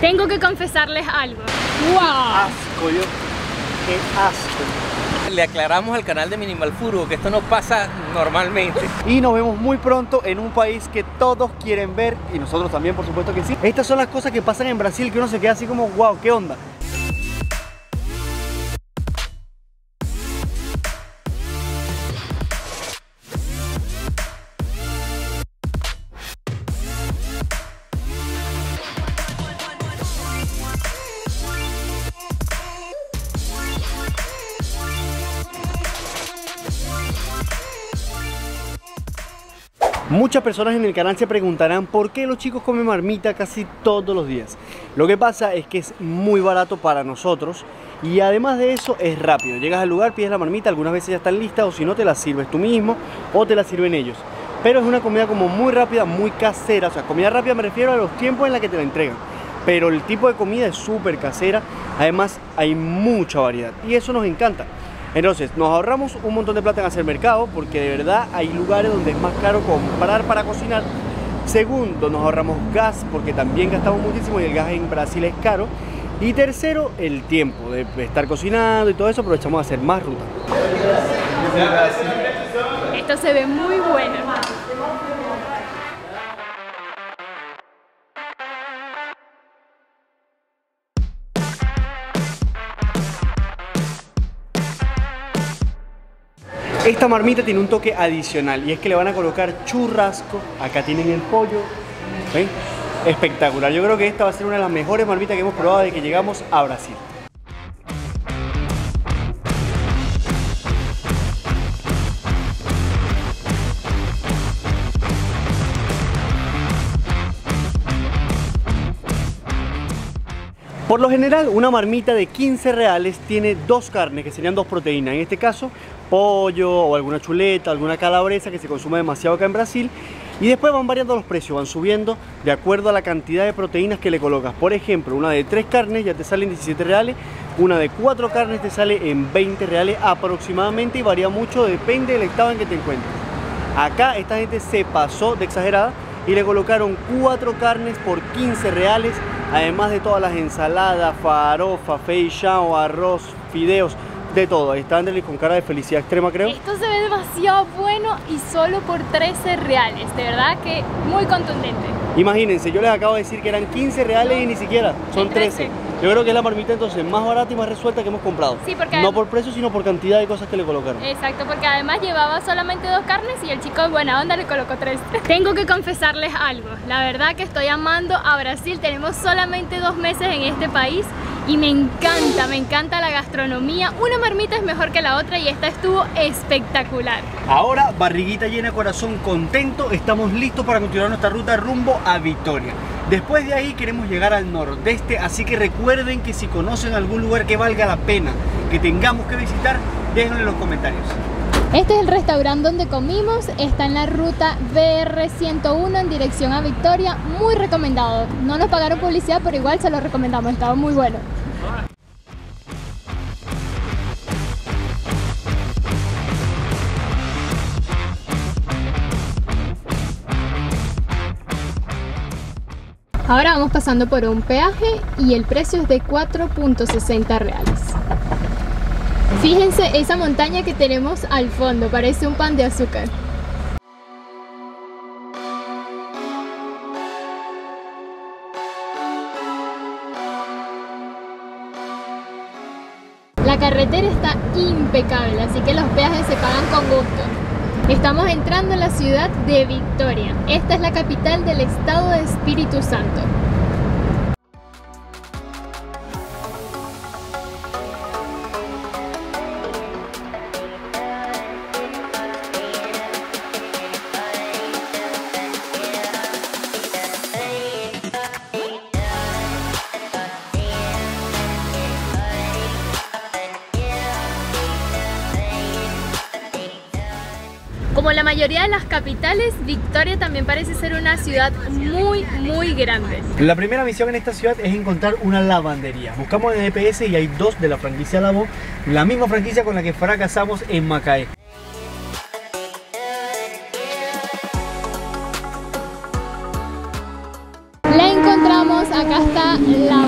Tengo que confesarles algo. ¡Wow! Asco, qué asco. Le aclaramos al canal de Minimal Furbo que esto no pasa normalmente. Y nos vemos muy pronto en un país que todos quieren ver, y nosotros también, por supuesto que sí. Estas son las cosas que pasan en Brasil, que uno se queda así como, wow, ¿qué onda? Muchas personas en el canal se preguntarán por qué los chicos comen marmita casi todos los días. Lo que pasa es que es muy barato para nosotros y además de eso es rápido. Llegas al lugar, pides la marmita, algunas veces ya están listas o si no te la sirves tú mismo o te la sirven ellos. Pero es una comida como muy rápida, muy casera. O sea, comida rápida me refiero a los tiempos en los que te la entregan. Pero el tipo de comida es súper casera. Además hay mucha variedad y eso nos encanta. Entonces nos ahorramos un montón de plata en hacer mercado porque de verdad hay lugares donde es más caro comprar para cocinar. Segundo, nos ahorramos gas porque también gastamos muchísimo y el gas en Brasil es caro. Y tercero, el tiempo de estar cocinando y todo eso, aprovechamos de hacer más ruta. Esto se ve muy bueno. Esta marmita tiene un toque adicional y es que le van a colocar churrasco. Acá tienen el pollo. ¿Ven? Espectacular. Yo creo que esta va a ser una de las mejores marmitas que hemos probado desde que llegamos a Brasil. Por lo general, una marmita de 15 reales tiene dos carnes, que serían dos proteínas. En este caso, pollo o alguna chuleta, alguna calabresa que se consume demasiado acá en Brasil. Y después van variando los precios, van subiendo de acuerdo a la cantidad de proteínas que le colocas. Por ejemplo, una de 3 carnes ya te sale en 17 reales, una de 4 carnes te sale en 20 reales aproximadamente y varía mucho, depende del estado en que te encuentres. Acá esta gente se pasó de exagerada y le colocaron 4 carnes por 15 reales, además de todas las ensaladas, farofa, feijoada, arroz, fideos, de todo. Ahí está Andrés con cara de felicidad extrema, creo. Esto se ve demasiado bueno y solo por 13 reales. De verdad que muy contundente. Imagínense, yo les acabo de decir que eran 15 reales y ni siquiera, son 13. Yo creo que es la marmita entonces más barata y más resuelta que hemos comprado. Sí, porque no por precio, sino por cantidad de cosas que le colocaron. Exacto, porque además llevaba solamente 2 carnes y el chico buena onda le colocó 3. Tengo que confesarles algo. La verdad que estoy amando a Brasil. Tenemos solamente 2 meses en este país y me encanta la gastronomía. Una marmita es mejor que la otra y esta estuvo espectacular. Ahora, barriguita llena, corazón contento, estamos listos para continuar nuestra ruta rumbo a Vitória. Después de ahí queremos llegar al nordeste, así que recuerden que si conocen algún lugar que valga la pena que tengamos que visitar, déjenlo en los comentarios. Este es el restaurante donde comimos, está en la ruta BR-101 en dirección a Victoria, muy recomendado. No nos pagaron publicidad, pero igual se lo recomendamos, estaba muy bueno. Ahora vamos pasando por un peaje y el precio es de 4.60 reales. Fíjense esa montaña que tenemos al fondo, parece un pan de azúcar. La carretera está impecable, así que los peajes se pagan con gusto. Estamos entrando en la ciudad de Vitória. Esta es la capital del estado de Espíritu Santo. Como la mayoría de las capitales, Vitória también parece ser una ciudad muy grande. La primera misión en esta ciudad es encontrar una lavandería. Buscamos en el GPS y hay 2 de la franquicia Lavon, la misma franquicia con la que fracasamos en Macaé. La encontramos, acá está la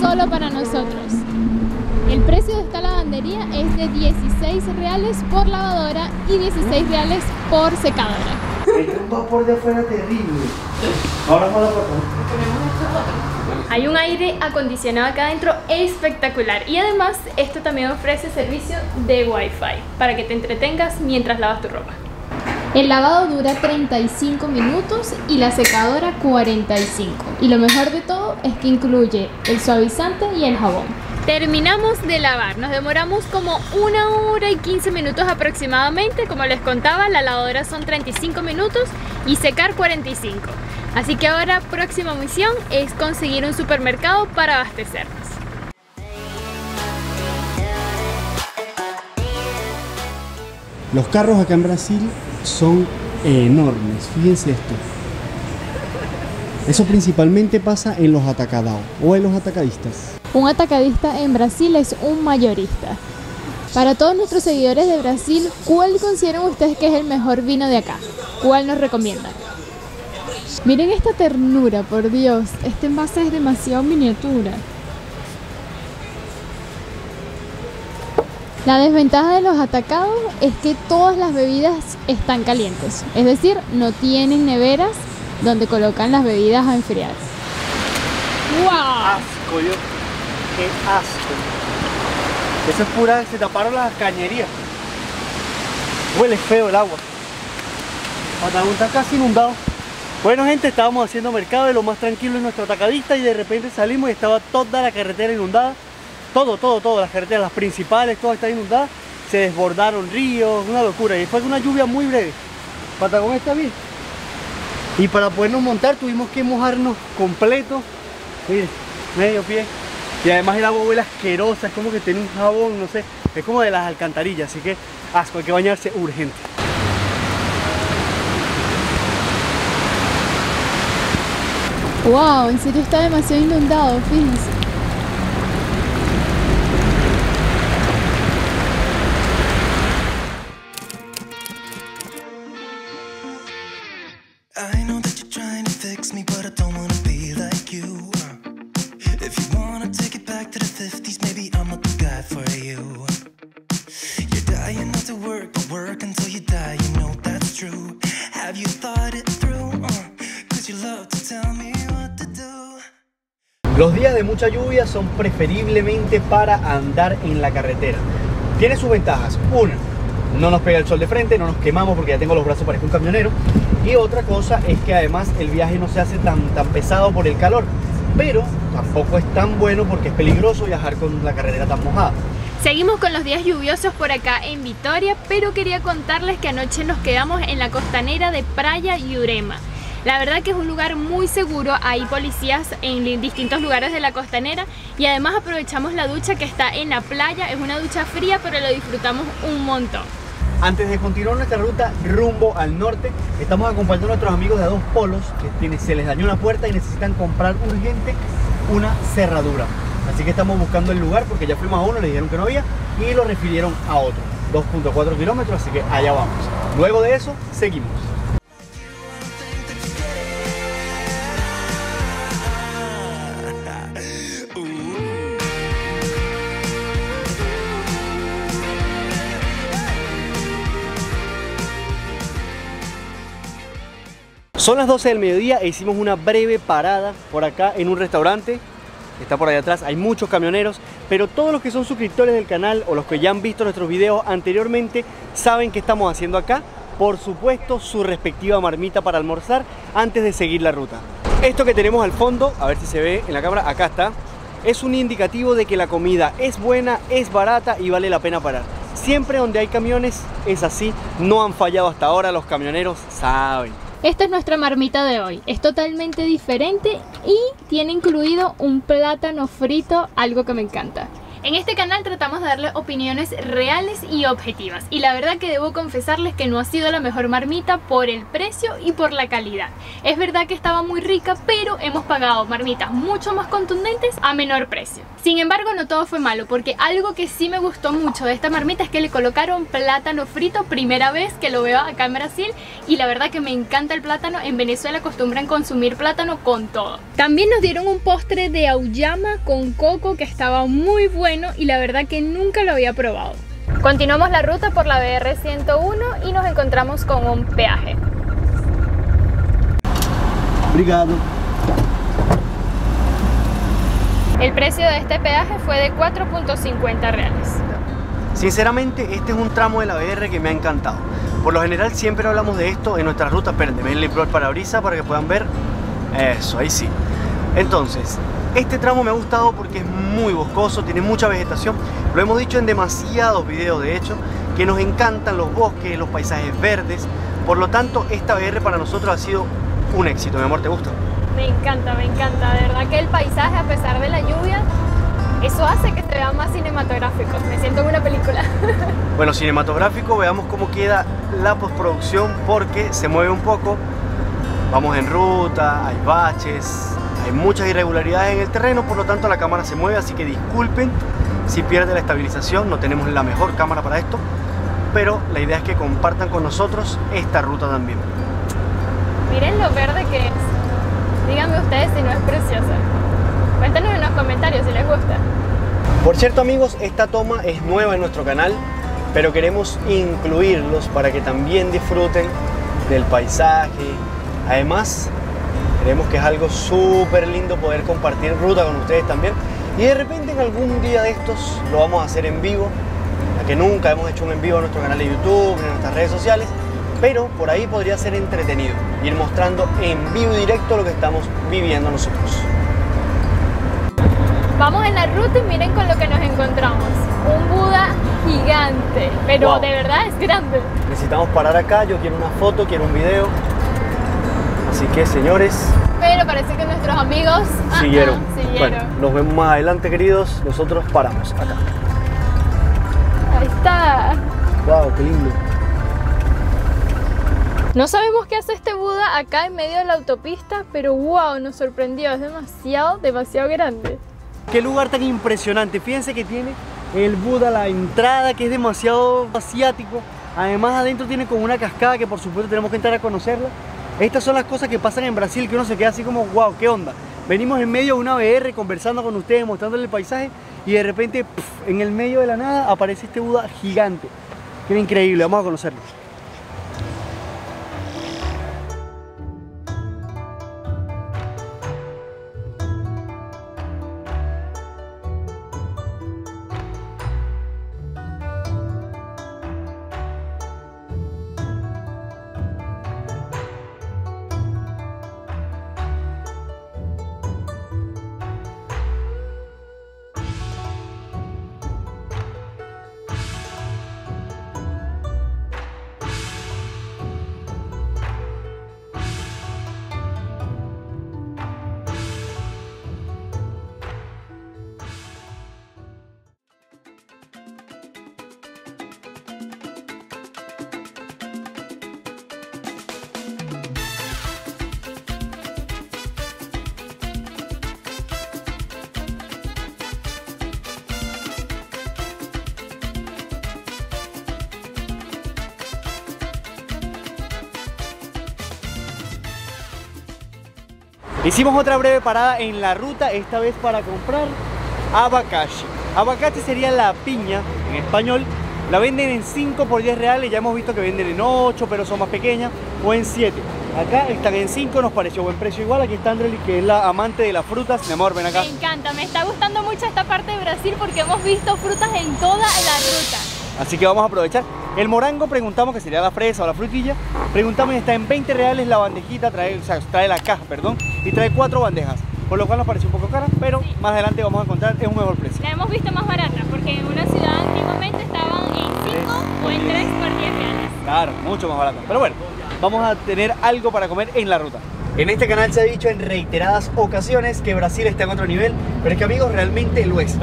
solo para nosotros. El precio de esta lavandería es de 16 reales por lavadora y 16 reales por secadora. El vapor de afuera terrible. Ahora vamos a la foto. Hay un aire acondicionado acá adentro espectacular y además esto también ofrece servicio de Wi-Fi para que te entretengas mientras lavas tu ropa. El lavado dura 35 minutos y la secadora 45. Y lo mejor de todo es que incluye el suavizante y el jabón. Terminamos de lavar, nos demoramos como 1 hora y 15 minutos aproximadamente. Como les contaba, la lavadora son 35 minutos y secar 45. Así que ahora próxima misión es conseguir un supermercado para abastecernos. Los carros acá en Brasil son enormes, fíjense esto. Eso principalmente pasa en los atacadados o en los atacadistas. Un atacadista en Brasil es un mayorista. Para todos nuestros seguidores de Brasil, ¿cuál consideran ustedes que es el mejor vino de acá? ¿Cuál nos recomiendan? Miren esta ternura, por Dios. Este envase es demasiado miniatura. La desventaja de los atacados es que todas las bebidas están calientes. Es decir, no tienen neveras donde colocan las bebidas a enfriar. ¡Wow! Asco, yo. ¡Qué asco! Eso es pura, se taparon las cañerías. Huele feo el agua. Patagón está casi inundado. Bueno, gente, estábamos haciendo mercado de lo más tranquilo en nuestro atacadista y de repente salimos y estaba toda la carretera inundada. Todo, las carreteras, las principales, todas están inundadas. Se desbordaron ríos, una locura. Y fue una lluvia muy breve. Patagón está bien. Y para podernos montar tuvimos que mojarnos completo. Miren, medio pie. Y además el agua huele asquerosa, es como que tiene un jabón, no sé. Es como de las alcantarillas, así que asco, hay que bañarse urgente. Wow, en serio está demasiado inundado, fíjense. I know that you're trying to fix me, but I don't wanna be like you. If you wanna take it back to the 50s, maybe I'm not the guy for you. You're dying not to work, but work until you die, you know that's true. Have you thought it through? 'Cause you love to tell me what to do. Los días de mucha lluvia son preferiblemente para andar en la carretera. Tiene sus ventajas. Una, no nos pega el sol de frente, no nos quemamos porque ya tengo los brazos parezco un camionero. Y otra cosa es que además el viaje no se hace tan pesado por el calor. Pero tampoco es tan bueno porque es peligroso viajar con la carretera tan mojada. Seguimos con los días lluviosos por acá en Vitória, pero quería contarles que anoche nos quedamos en la costanera de Praia Jurema. La verdad que es un lugar muy seguro, hay policías en distintos lugares de la costanera y además aprovechamos la ducha que está en la playa. Es una ducha fría, pero lo disfrutamos un montón. Antes de continuar nuestra ruta rumbo al norte, estamos acompañando a nuestros amigos de A Dos Polos que se les dañó una puerta y necesitan comprar urgente una cerradura. Así que estamos buscando el lugar porque ya fuimos a uno, le dijeron que no había y lo refirieron a otro. 2.4 kilómetros, así que allá vamos. Luego de eso, seguimos. Son las 12 del mediodía e hicimos una breve parada por acá en un restaurante. Está por allá atrás, hay muchos camioneros, pero todos los que son suscriptores del canal o los que ya han visto nuestros videos anteriormente saben qué estamos haciendo acá. Por supuesto, su respectiva marmita para almorzar antes de seguir la ruta. Esto que tenemos al fondo, a ver si se ve en la cámara, acá está, es un indicativo de que la comida es buena, es barata y vale la pena parar. Siempre donde hay camiones es así, no han fallado hasta ahora, los camioneros saben. Esta es nuestra marmita de hoy, es totalmente diferente y tiene incluido un plátano frito, algo que me encanta. En este canal tratamos de darle opiniones reales y objetivas, y la verdad que debo confesarles que no ha sido la mejor marmita por el precio y por la calidad. Es verdad que estaba muy rica, pero hemos pagado marmitas mucho más contundentes a menor precio. Sin embargo, no todo fue malo, porque algo que sí me gustó mucho de esta marmita es que le colocaron plátano frito, primera vez que lo veo acá en Brasil, y la verdad que me encanta el plátano. En Venezuela acostumbran consumir plátano con todo. También nos dieron un postre de auyama con coco que estaba muy bueno y la verdad que nunca lo había probado. Continuamos la ruta por la BR-101 y nos encontramos con un peaje. Obrigado. El precio de este peaje fue de 4.50 reales. Sinceramente, este es un tramo de la BR que me ha encantado. Por lo general siempre hablamos de esto en nuestras rutas. Esperen, ven el parabrisas para que puedan ver. Eso, ahí sí. Entonces, este tramo me ha gustado porque es muy boscoso, tiene mucha vegetación. Lo hemos dicho en demasiados videos, de hecho, que nos encantan los bosques, los paisajes verdes. Por lo tanto, esta BR para nosotros ha sido un éxito. Mi amor, ¿te gusta? Me encanta, de verdad que el paisaje, a pesar de la lluvia, eso hace que se vea más cinematográfico. Me siento en una película. Bueno, cinematográfico, veamos cómo queda la postproducción porque se mueve un poco. Vamos en ruta, hay baches, hay muchas irregularidades en el terreno, por lo tanto la cámara se mueve, así que disculpen si pierde la estabilización, no tenemos la mejor cámara para esto, pero la idea es que compartan con nosotros esta ruta también. Miren lo verde que es. Díganme ustedes si no es preciosa. Cuéntanos en los comentarios si les gusta. Por cierto, amigos, esta toma es nueva en nuestro canal, pero queremos incluirlos para que también disfruten del paisaje. Además, creemos que es algo súper lindo poder compartir ruta con ustedes también. Y de repente en algún día de estos lo vamos a hacer en vivo, ya que nunca hemos hecho un en vivo en nuestro canal de YouTube, en nuestras redes sociales. Pero por ahí podría ser entretenido, ir mostrando en vivo y directo lo que estamos viviendo nosotros. Vamos en la ruta y miren con lo que nos encontramos. Un Buda gigante, pero wow, de verdad es grande. Necesitamos parar acá, yo quiero una foto, quiero un video. Así que, señores, pero parece que nuestros amigos siguieron. Siguieron. Bueno, nos vemos más adelante, queridos. Nosotros paramos acá. Ahí está. Wow, qué lindo. No sabemos qué hace este Buda acá en medio de la autopista, pero wow, nos sorprendió. Es demasiado grande. Qué lugar tan impresionante. Fíjense que tiene el Buda, la entrada, que es demasiado asiático. Además, adentro tiene como una cascada que por supuesto tenemos que entrar a conocerla. Estas son las cosas que pasan en Brasil, que uno se queda así como, wow, ¿qué onda? Venimos en medio de una BR conversando con ustedes, mostrándoles el paisaje, y de repente, en el medio de la nada, aparece este Buda gigante. Qué increíble, vamos a conocerlo. Hicimos otra breve parada en la ruta, esta vez para comprar abacaxi. Abacaxi sería la piña en español. La venden en 5 por 10 reales, ya hemos visto que venden en 8, pero son más pequeñas, o en 7. Acá están en 5, nos pareció buen precio igual. Aquí está Andreli, que es la amante de las frutas. Mi amor, ven acá. Me encanta, me está gustando mucho esta parte de Brasil porque hemos visto frutas en toda la ruta. Así que vamos a aprovechar. El morango preguntamos, que sería la fresa o la frutilla, preguntamos y está en 20 reales la bandejita, trae la caja, perdón, y trae 4 bandejas, por lo cual nos pareció un poco cara, pero sí, más adelante vamos a encontrar un mejor precio. La hemos visto más barata, porque en una ciudad antiguamente estaban en 5 o en 3 por 10 reales. Claro, mucho más barata, pero bueno, vamos a tener algo para comer en la ruta. En este canal se ha dicho en reiteradas ocasiones que Brasil está en otro nivel, pero es que, amigos, realmente lo está.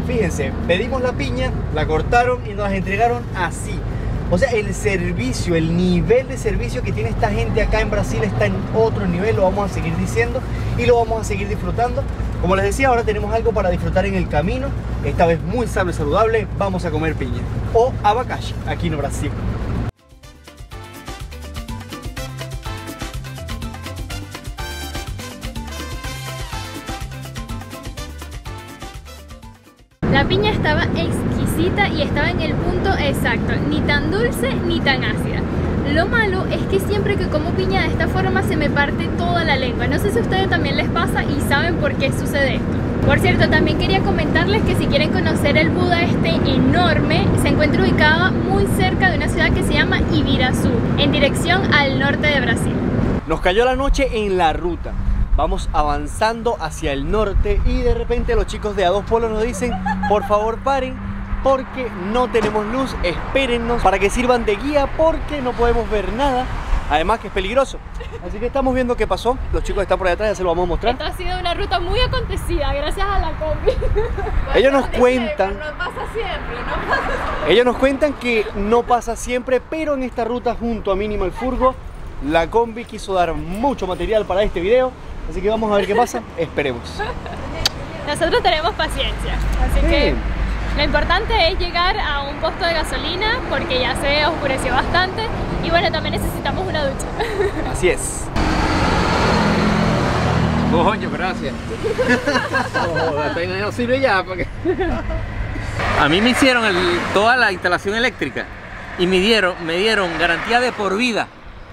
fíjense, pedimos la piña, la cortaron y nos la entregaron así. O sea, el servicio, el nivel de servicio que tiene esta gente acá en Brasil está en otro nivel, lo vamos a seguir diciendo y lo vamos a seguir disfrutando. Como les decía, ahora tenemos algo para disfrutar en el camino, esta vez muy sano y saludable, vamos a comer piña o abacaxi aquí en Brasil. La piña estaba exquisita y estaba en el punto exacto, ni tan dulce ni tan ácida. Lo malo es que siempre que como piña de esta forma se me parte toda la lengua. No sé si a ustedes también les pasa y saben por qué sucede esto. Por cierto, también quería comentarles que si quieren conocer el Buda este enorme, se encuentra ubicado muy cerca de una ciudad que se llama Ibiraçu, en dirección al norte de Brasil. Nos cayó la noche en la ruta. Vamos avanzando hacia el norte y de repente los chicos de A2 Polos nos dicen: por favor paren porque no tenemos luz, espérennos para que sirvan de guía porque no podemos ver nada, además que es peligroso. Así que estamos viendo qué pasó, los chicos están por allá atrás, ya se lo vamos a mostrar. Esta ha sido una ruta muy acontecida gracias a la combi. Ellos nos cuentan, No pasa siempre, no pasa siempre. ellos nos cuentan que no pasa siempre, pero en esta ruta junto a Minimal Furgo, la combi quiso dar mucho material para este video. Así que vamos a ver qué pasa, esperemos. Nosotros tenemos paciencia, así que lo importante es llegar a un puesto de gasolina porque ya se oscureció bastante y bueno, también necesitamos una ducha. Así es. Coño, gracias. No sirve ya porque... A mí me hicieron toda la instalación eléctrica y me dieron garantía de por vida.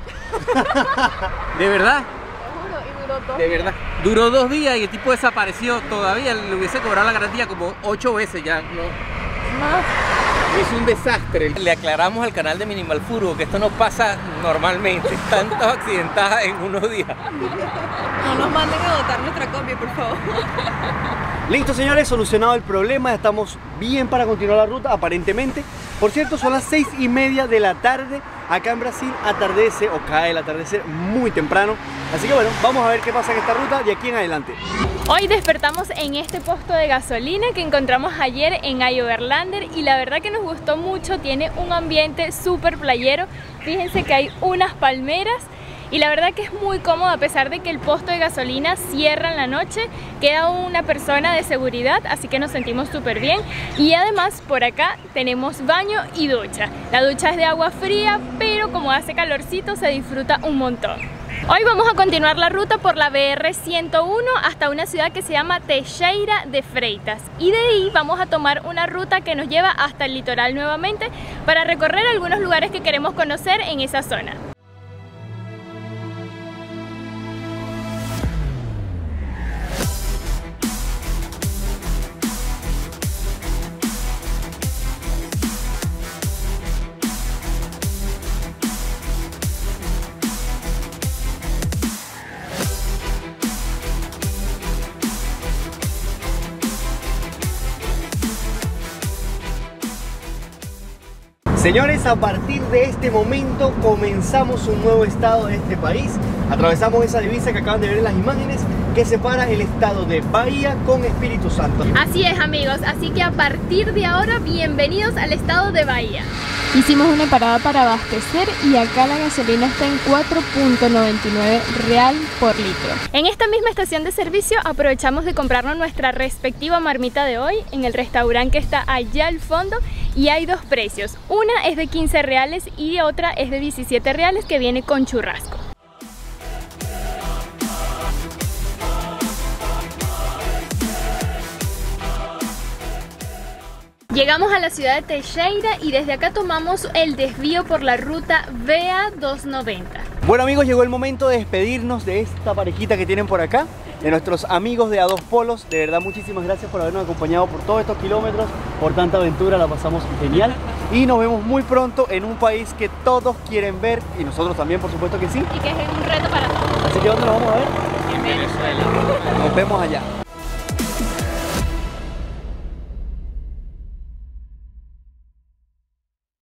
¿De verdad? De verdad. Duró 2 días y el tipo desapareció. Todavía le hubiese cobrado la garantía como 8 veces ya. No. Es un desastre. Le aclaramos al canal de Minimal Furgo que esto no pasa normalmente. Tantos accidentadas en unos días. No nos manden a botar nuestra combi, por favor. Listo, señores, solucionado el problema, estamos bien para continuar la ruta, aparentemente. Por cierto, son las 6:30 de la tarde. Acá en Brasil atardece o cae el atardecer muy temprano. Así que bueno, vamos a ver qué pasa en esta ruta de aquí en adelante. Hoy despertamos en este puesto de gasolina que encontramos ayer en Overlander y la verdad que nos gustó mucho, tiene un ambiente súper playero. Fíjense que hay unas palmeras y la verdad que es muy cómodo a pesar de que el puesto de gasolina cierra en la noche, queda una persona de seguridad, así que nos sentimos súper bien. Y además por acá tenemos baño y ducha. La ducha es de agua fría, pero como hace calorcito se disfruta un montón. Hoy vamos a continuar la ruta por la BR-101 hasta una ciudad que se llama Teixeira de Freitas y de ahí vamos a tomar una ruta que nos lleva hasta el litoral nuevamente para recorrer algunos lugares que queremos conocer en esa zona. Señores, a partir de este momento comenzamos un nuevo estado de este país. Atravesamos esa divisa que acaban de ver en las imágenes que separa el estado de Bahía con Espíritu Santo. Así es, amigos, así que a partir de ahora, bienvenidos al estado de Bahía. Hicimos una parada para abastecer y acá la gasolina está en 4.99 real por litro. En esta misma estación de servicio aprovechamos de comprarnos nuestra respectiva marmita de hoy en el restaurante que está allá al fondo y hay dos precios. Una es de 15 reales y otra es de 17 reales que viene con churrasco. Llegamos a la ciudad de Teixeira y desde acá tomamos el desvío por la ruta BA290. Bueno amigos, llegó el momento de despedirnos de esta parejita que tienen por acá, de nuestros amigos de A2 Polos. De verdad, muchísimas gracias por habernos acompañado por todos estos kilómetros, por tanta aventura, la pasamos genial. Y nos vemos muy pronto en un país que todos quieren ver y nosotros también, por supuesto que sí. Y que es un reto para todos. Así que ¿dónde nos vamos a ver? En Venezuela. Nos vemos allá.